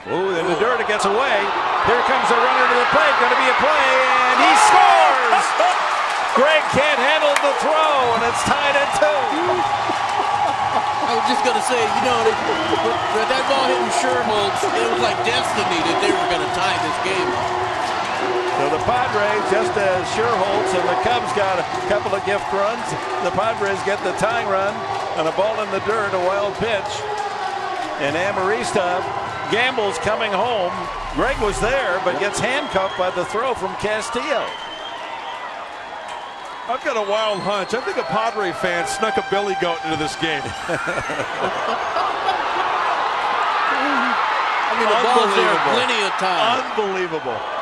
Ooh, then the dirt gets away. Here comes the runner to the plate. Going to be a play, and he scores! Gregg can't handle the throw, and it's tied at 2. I was just going to say, you know, that ball hitting Sherholtz, it was like destiny that they were going to tie this game. So the Padres, just as Sherholtz and the Cubs got a couple of gift runs, the Padres get the tying run on a ball in the dirt, a wild pitch. And Amarista gambles coming home. Gregg was there, but gets handcuffed by the throw from Castillo. I've got a wild hunch. I think a Padre fan snuck a billy goat into this game. I mean, the ball's there plenty of time. Unbelievable.